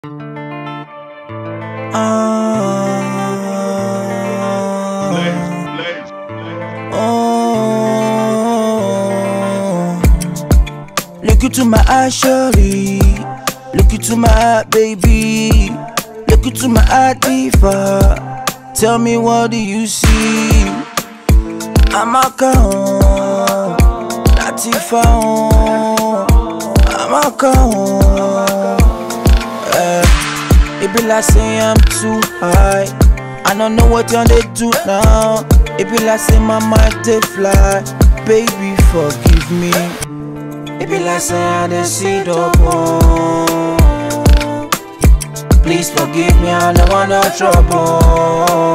Look into my eyes, shorty. Look into my eye, baby. Look into my eye, diva. Tell me, what do you see? I'm a cone, Latifa. I'm a cone. It be like say I'm too high. I don't know what y'all they do now. It be like say my mind they fly. Baby, forgive me. It be like say I didn't see double. Please forgive me, I don't want no trouble.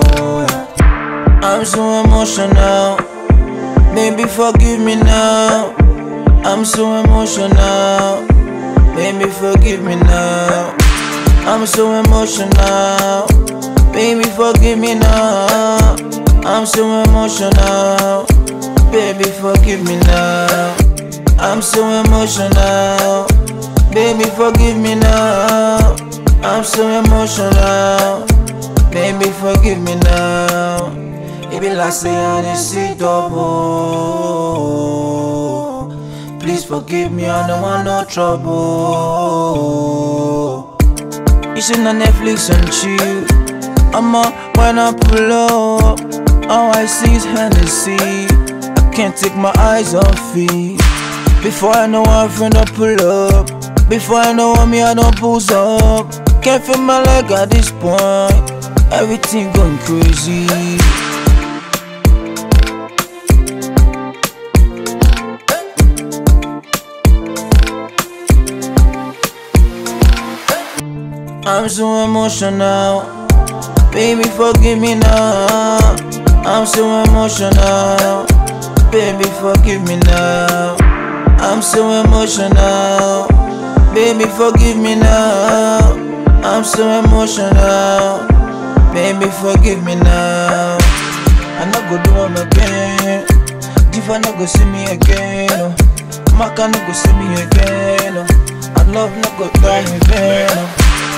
I'm so emotional. Baby, forgive me now. I'm so emotional. Baby, forgive me now. I'm so emotional. Baby, forgive me now. I'm so emotional. Baby, forgive me now. I'm so emotional. Baby, forgive me now. I'm so emotional. Baby, forgive me now. It be like say I didn't see double. Please forgive me, I don't want no trouble. You should on Netflix and chill. When I pull up, all I see is Hennessy. I can't take my eyes off it. Before I know I'm finna pull up. Before I know me, I don't pulls up. Can't feel my leg at this point. Everything going crazy. I'm so emotional. Baby, forgive me now. I'm so emotional. Baby, forgive me now. I'm so emotional. Baby, forgive me now. I'm so emotional. Baby, forgive me now. I no go do them again. Diva no go see me again. Maka no go see me again. I love no go die in vain.